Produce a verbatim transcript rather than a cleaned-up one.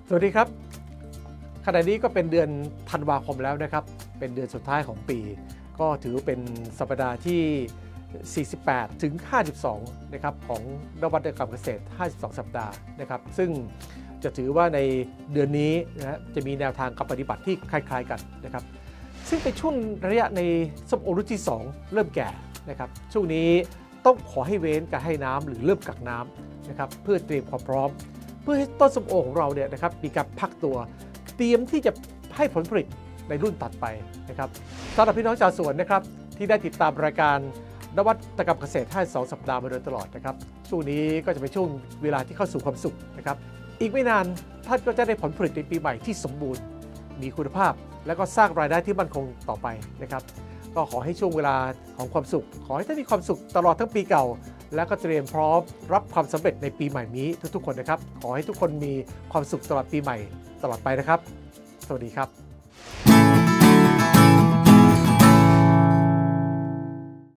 สวัสดีครับขณะนี้ก็เป็นเดือนธันวาคมแล้วนะครับเป็นเดือนสุดท้ายของปีก็ถือเป็นสัปดาห์ที่สี่สิบแปดถึงห้าสิบสองนะครับของนวัตกรรมเกษตรห้าสิบสองสัปดาห์นะครับซึ่งจะถือว่าในเดือนนี้นะจะมีแนวทางการปฏิบัติที่คล้ายๆกันนะครับซึ่งเป็นช่วงระยะในส้มโอรุ่นที่สองเริ่มแก่นะครับช่วงนี้ต้องขอให้เว้นการให้น้ำหรือเริ่มกักน้ำนะครับเพื่อเตรียมความพร้อมเพื่อให้ต้นส้มโอของเราเนี่ยนะครับมีการพักตัวเตรียมที่จะให้ผลผลิตในรุ่นตัดไปนะครับสำหรับพี่น้องชาวสวนนะครับที่ได้ติดตามรายการนวัตกรรมเกษตรห้าสิบสองสัปดาห์มาโดยตลอดนะครับช่วงนี้ก็จะเป็นช่วงเวลาที่เข้าสู่ความสุขนะครับอีกไม่นานท่านก็จะได้ผลผลิตในปีใหม่ที่สมบูรณ์มีคุณภาพและก็สร้างรายได้ที่มั่นคงต่อไปนะครับก็ขอให้ช่วงเวลาของความสุขขอให้ท่านมีความสุขตลอดทั้งปีเก่าแล้วก็เตรียมพร้อมรับความสำเร็จในปีใหม่นี้ทุกๆคนนะครับขอให้ทุกคนมีความสุขตลอดปีใหม่ตลอดไปนะครับสวัสดีครับ